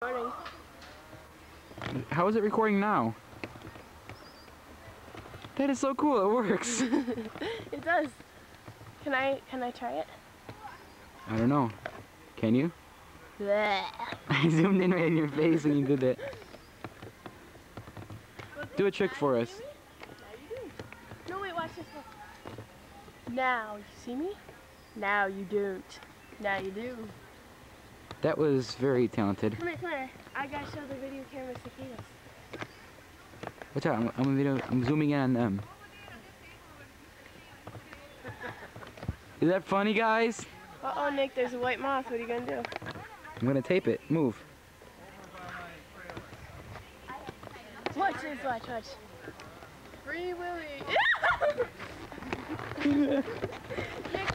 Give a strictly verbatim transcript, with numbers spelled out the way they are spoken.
How is it recording now? That is so cool, it works. It does. Can I can I try it? I don't know. Can you? Bleh. I zoomed in right in your face when you did it. Do a trick for us. No, wait, watch this one. Now, you see me? Now you don't. Now you do. That was very talented. Come here, come here. I gotta show the video camera cicadas. Watch out, I'm, I'm, a video, I'm zooming in on them. Is that funny, guys? Uh-oh, Nick, there's a white moth. What are you gonna do? I'm gonna tape it. Move. Watch this, watch, watch. Free Willy. Nick,